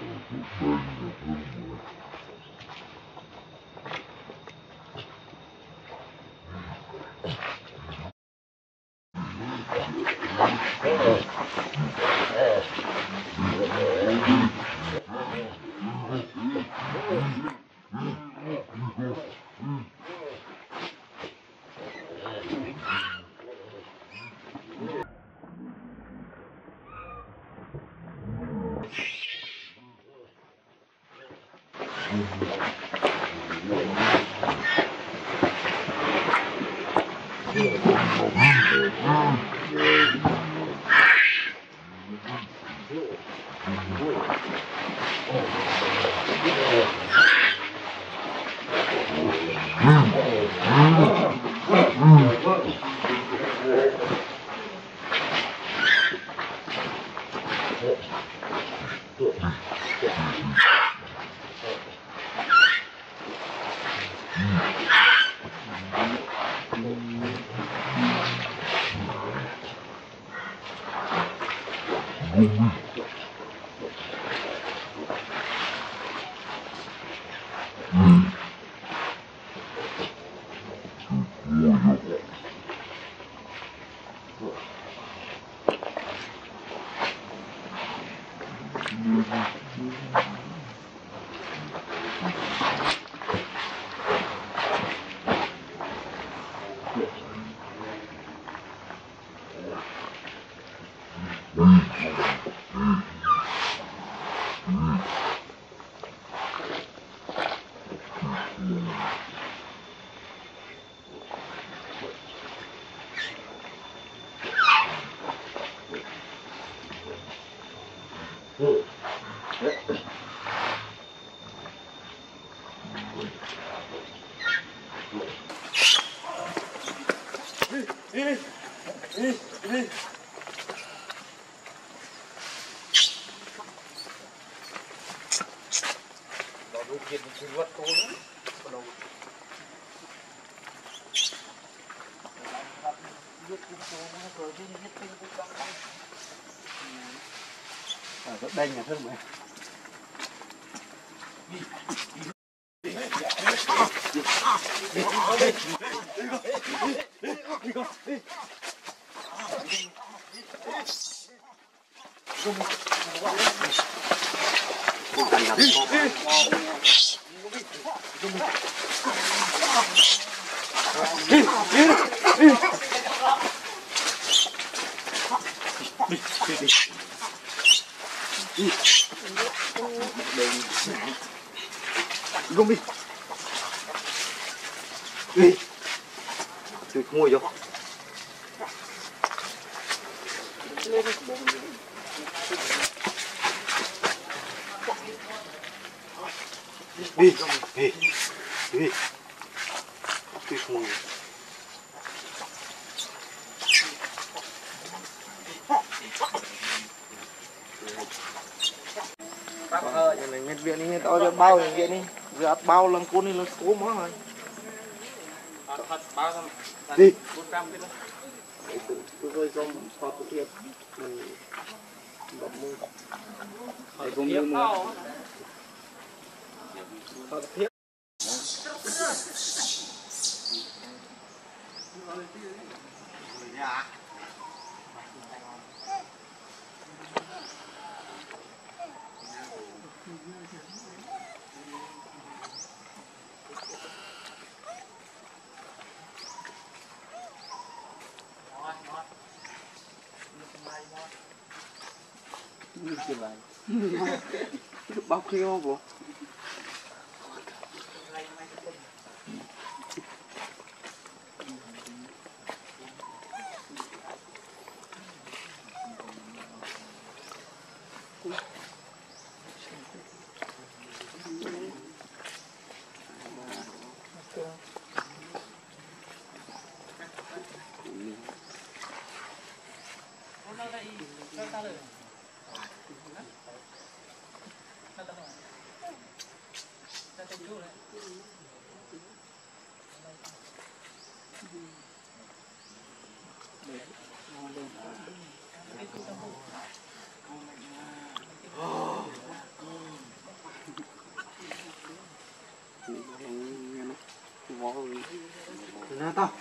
Đây nhà thương mày. Gom đi. Đi. Tôi mua vô. Đi. Đi. Đi. Tôi mua. Nhà này mệt viện đi, tao cho bao nhà viện đi, giờ bao lần cuốn đi là cố mó rồi. Đi. Tôi cho phạt thực hiện mình bấm mua. Để cùng mua mua. Phạt thực hiện. Bao khi không bố? ra tao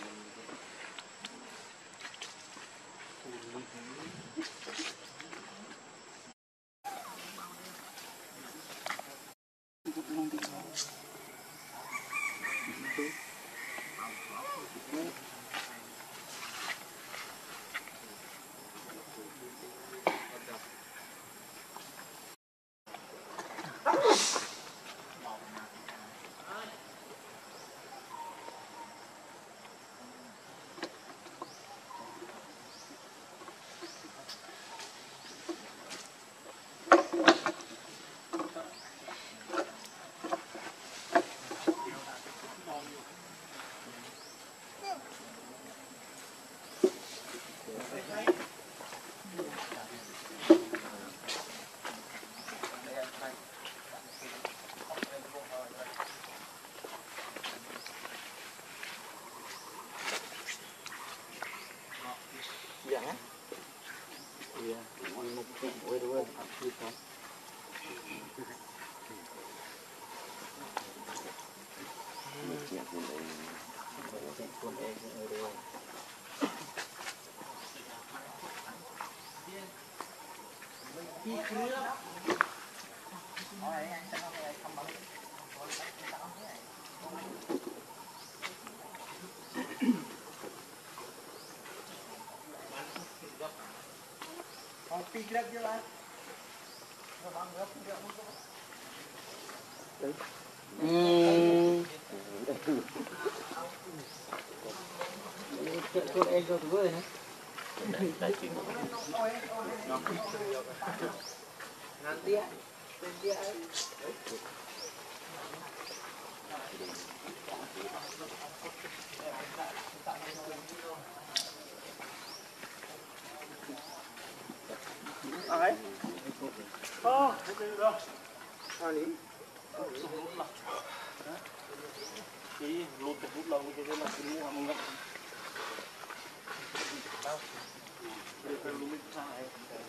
Dạ. Iya, mau một chút quay đuôi đi không? Một chiếc của đây, một chiếc của đây ở đây. Pi grab je lah. Con em cho tôi với hả? Nanti ya. Ai? Oh, itu dah. Ani. Cái lột một phút lâu cái là cái mua hàng ngập. Đây phải luôn biết sai.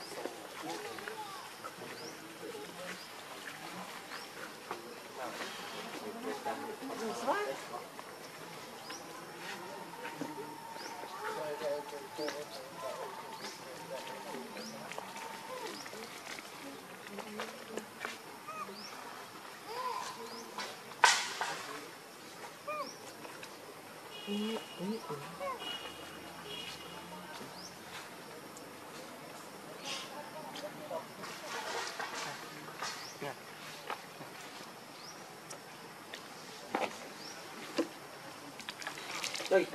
Đây.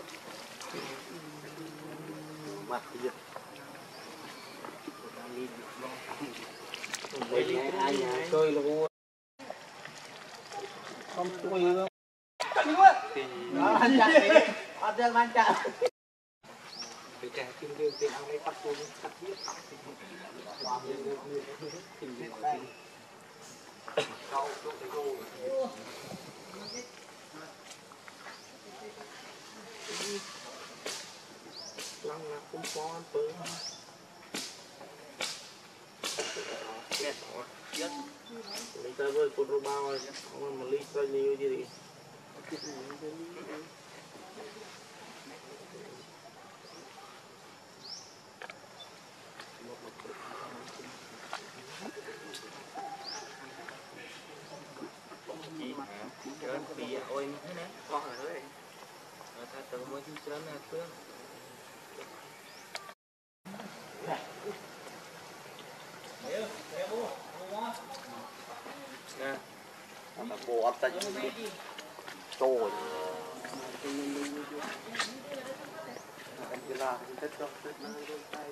Mặt gì? Ai nhà chơi luôn. Không tôi nữa. Đó, anh chặt đi. Anh chặt. Cái trẻ kim dương tiền ăn lấy bắt tôi cắt biết. Câu tôi thấy cô. Lăng là cũng có ăn bữa. Nè, chết. Lấy tay với con rô bao rồi, không mà lấy tay nhiều gì đi. Chơi bị ôi thế này, con là thế này. Ta tự mua chút chơi này phương. Nè, nó bộ ấp ta chút đi. Trời. Anh chỉ là thích cho thích nó lên tay.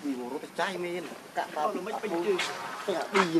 vì bộ rốt trái men cả tao nó mới bình đi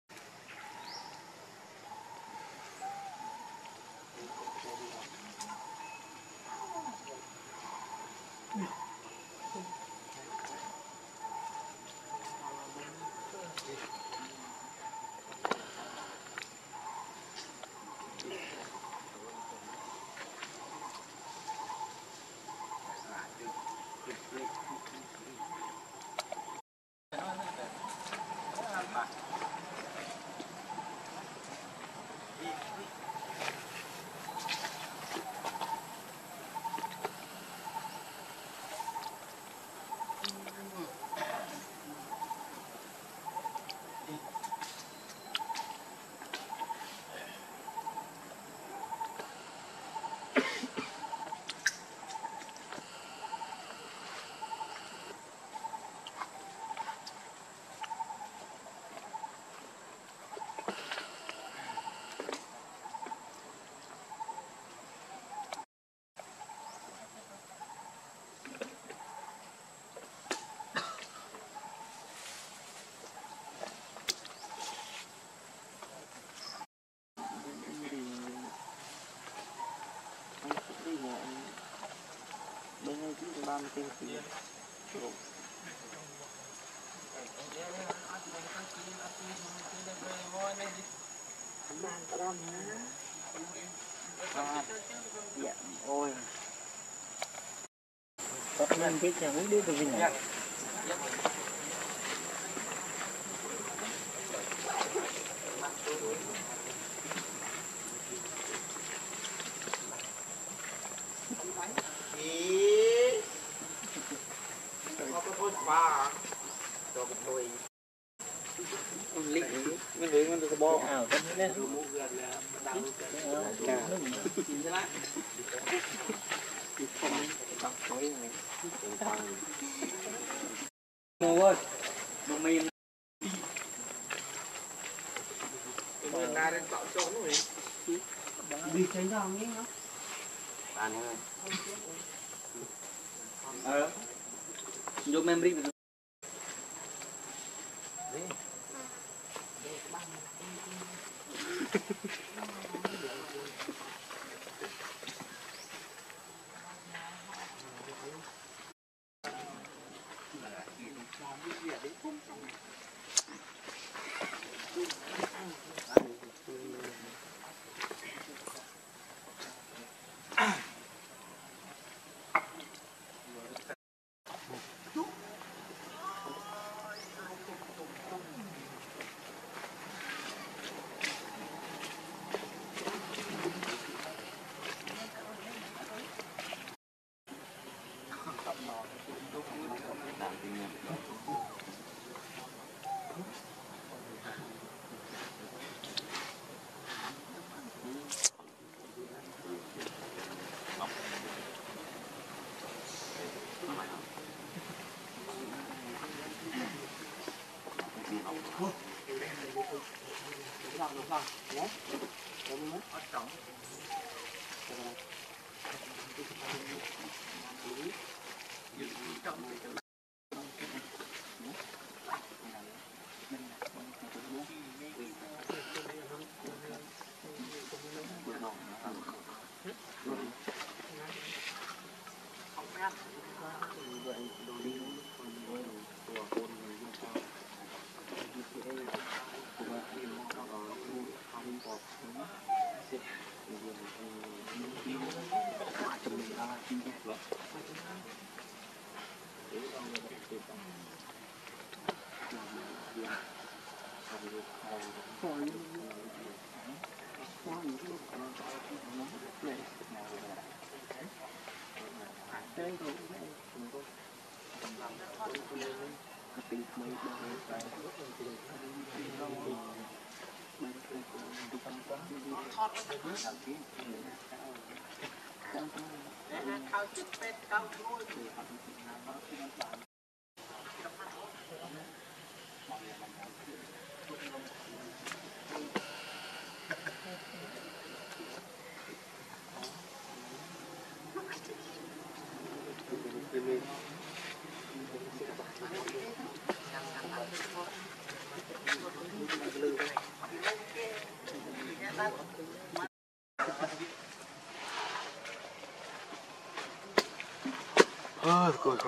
ban tiên thì dạ ôi có nên biết chẳng biết được gì nhỉ mình được bo ảo cái này mua ơi bông mì mình ra đến cọ trốn rồi đi thấy sao nhé nó bạn ơi vô memory Coi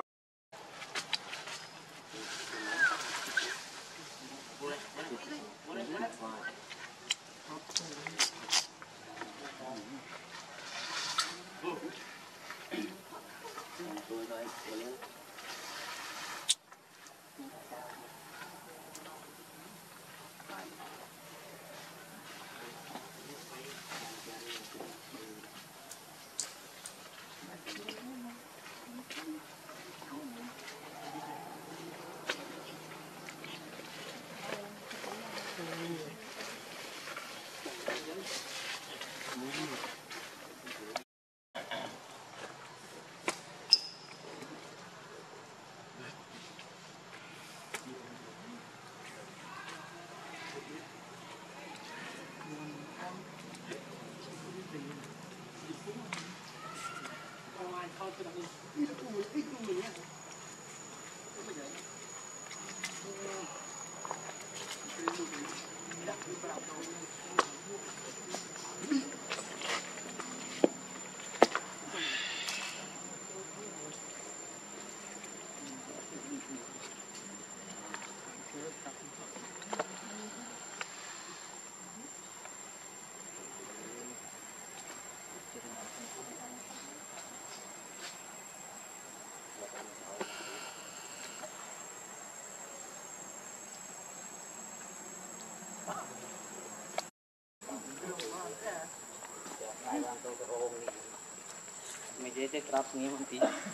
mày dễ thế crop nghe một tí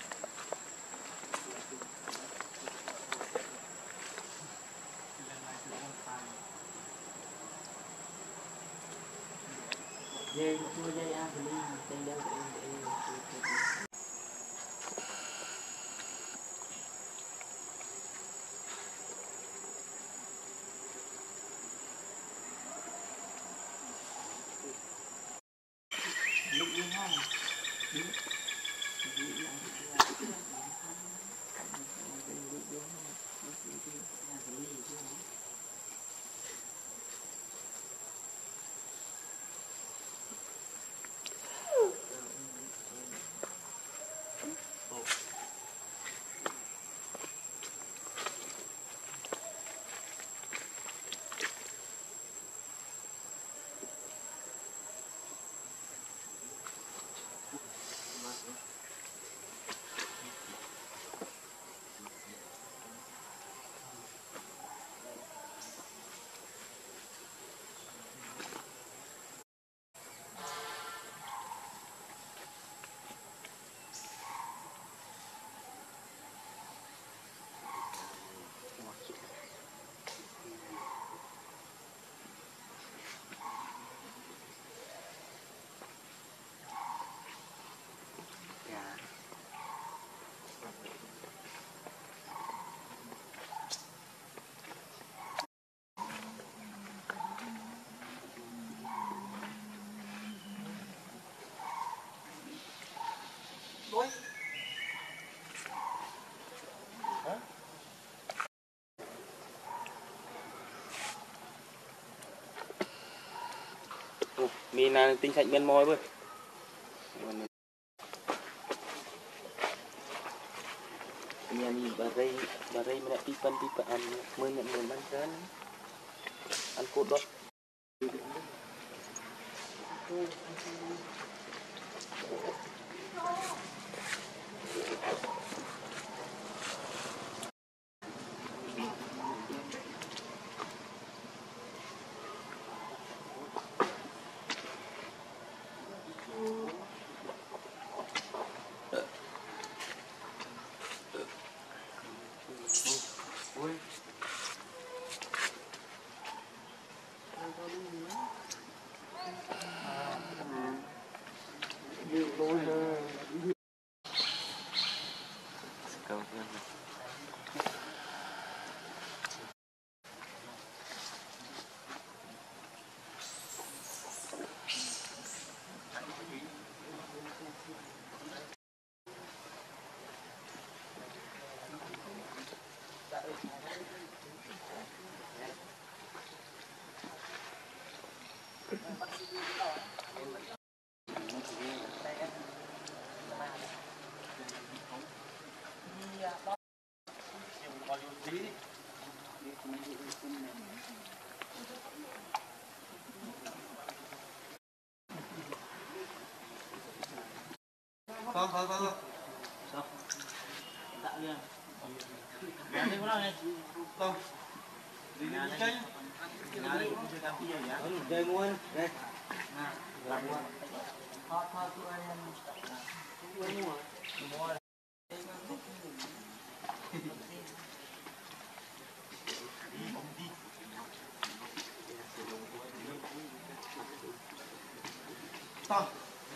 dây mua dây ăn thì dây đeo lúc như hai mi là tinh sạch bên môi bơi nhà mi bà rây mà lại pi ăn mới nhận được bán cán ăn cốt đốt Nanti mana ni? Kau. Di ni chơi. Nanti cũng chơi cam kia vậy. Chơi muôn. Đây. Nah, làm muôn. Thọ tụi anh mua. Mua. To.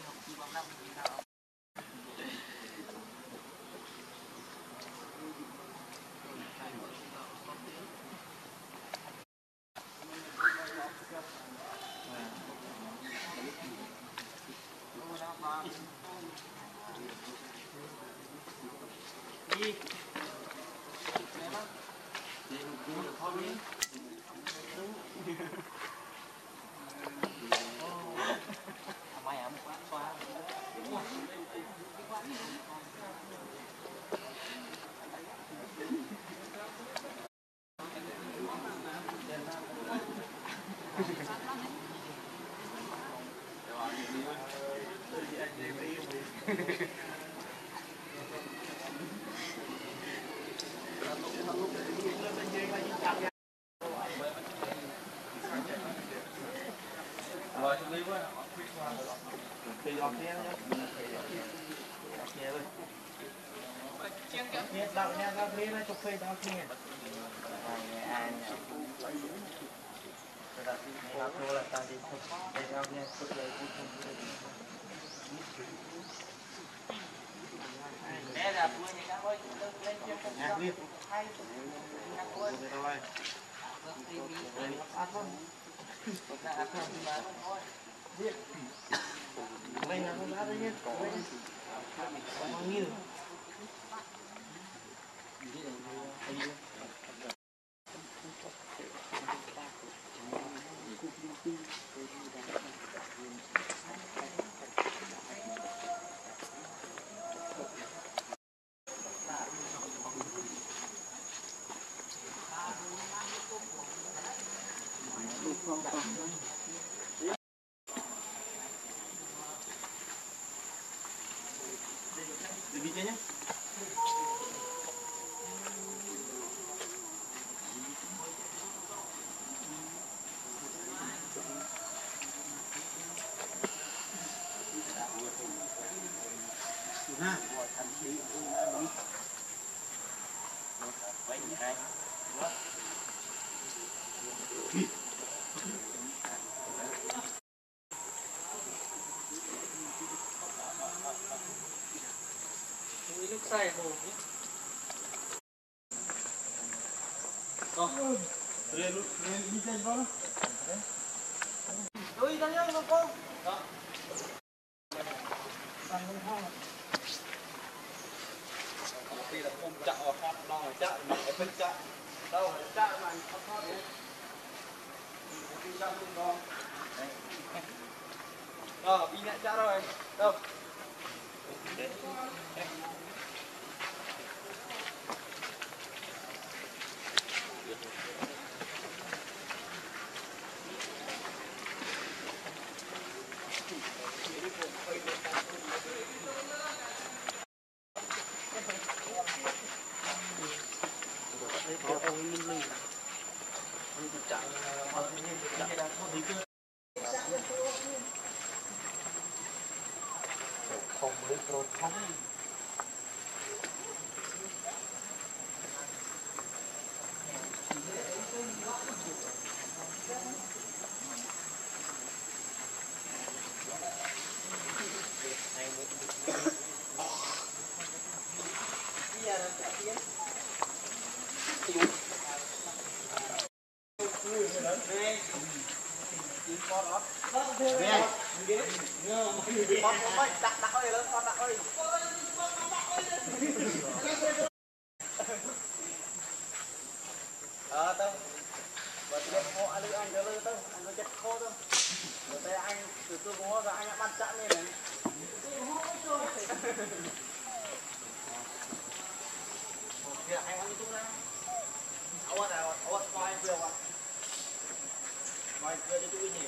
Đi. Đau nha, đau thế nó chụp phê đau nha. Ai nhỉ? Rồi nó thua là ta đi chụp phê đau nha, chụp lấy cũng không được. Nè là vui thì các ơi, lên trên không nhạc đi. Hay. Nhạc vui. Đâu đây? Ăn không? Ăn không thì mà thôi. Biết. Đây là con đá đấy nhé. Con nghiêng. Đi chơi nhé. Ha. Lúc say hồ. Lên đi chơi không? Đuôi ra nhá con. Đó. Sang không ho. Đi là ôm chặt vào hot lo rồi chặt mà phải chặt. Đâu, chặt mà không hot đấy. Đi chặt luôn con. Đi nhẹ chặt rồi. Đâu. Không biết rồi không. Đặt ơi lên con đặt ơi. Tao. Và tiền khô anh đưa tao, anh có chất khô tao. Rồi tay anh từ từ ngó ra anh đã bắt chạm lên này. Kìa anh ăn tung ra. Ôi coi anh à. Ngoài kia cho tôi nhỉ.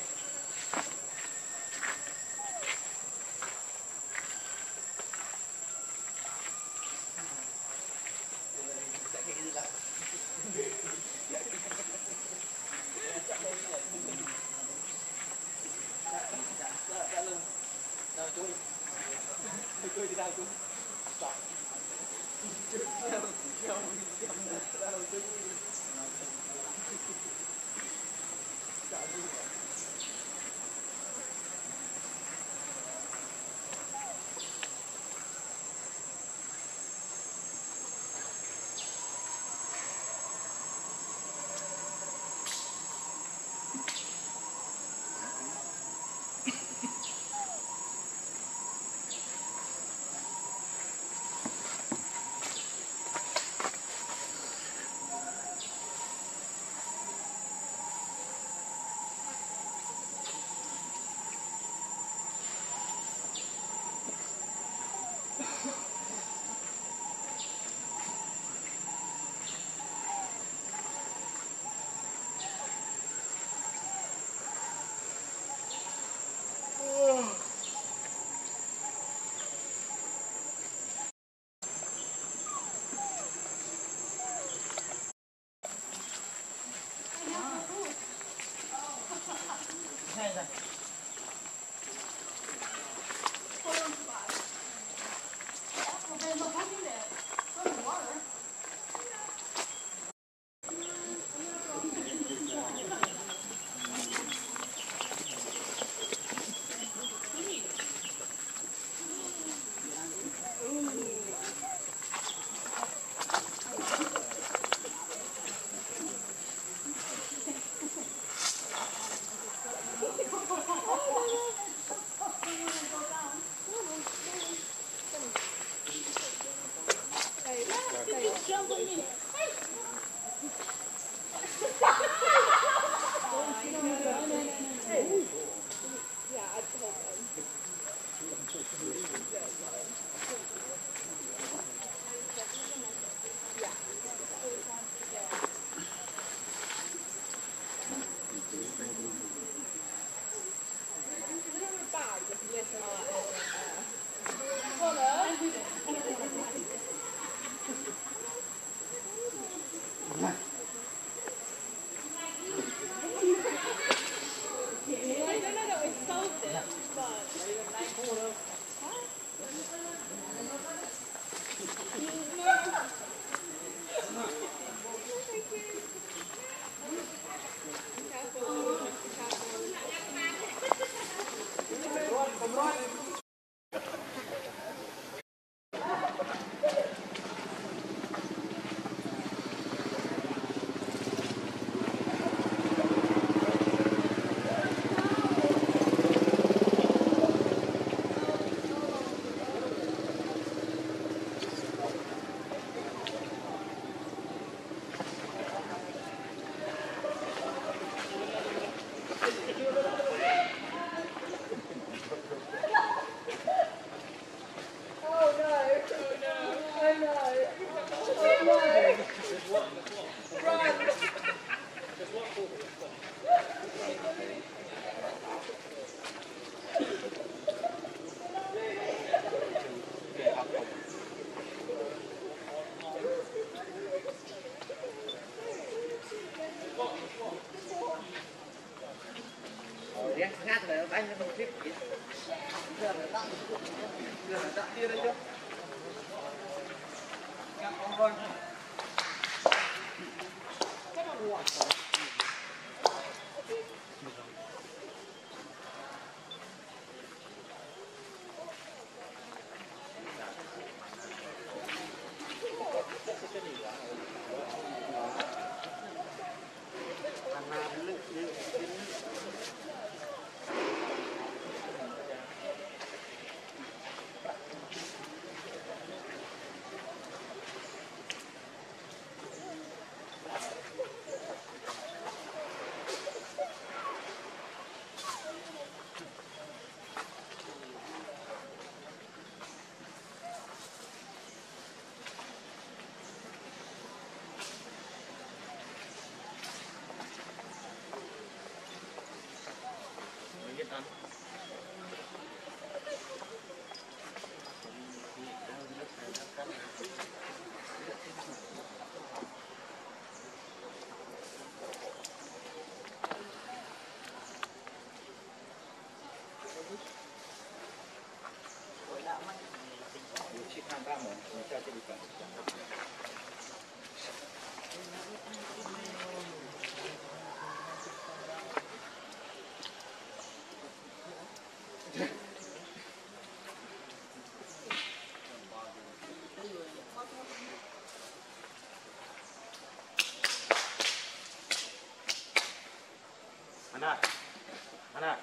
Mana? Mana?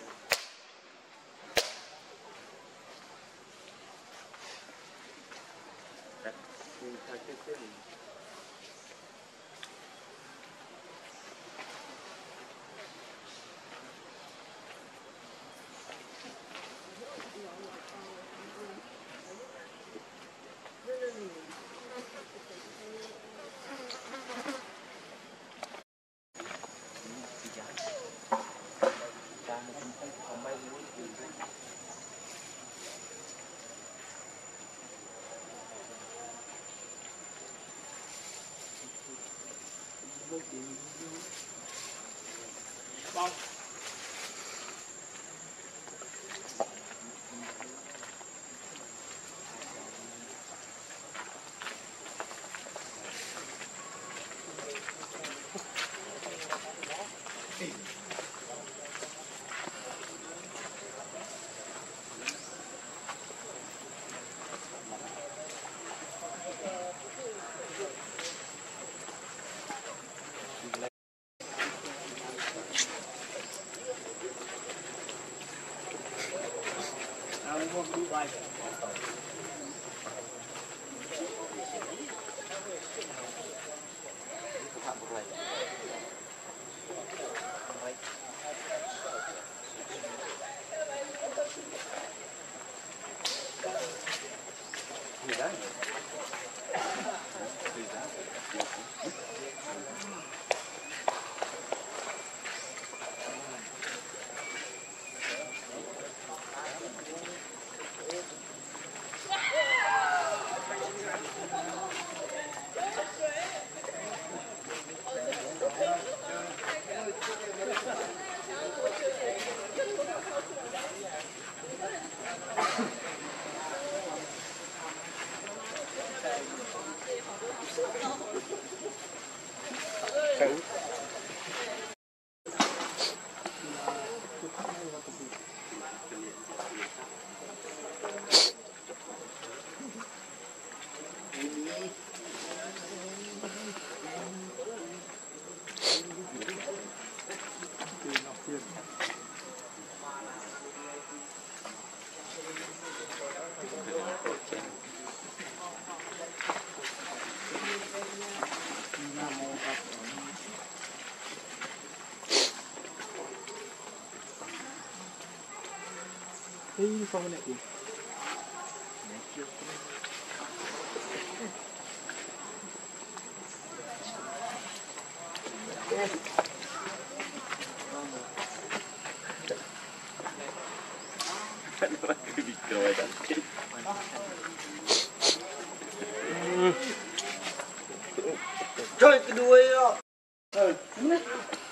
Bom. Bye. Hey, from the neck. Trời cái đuôi đó.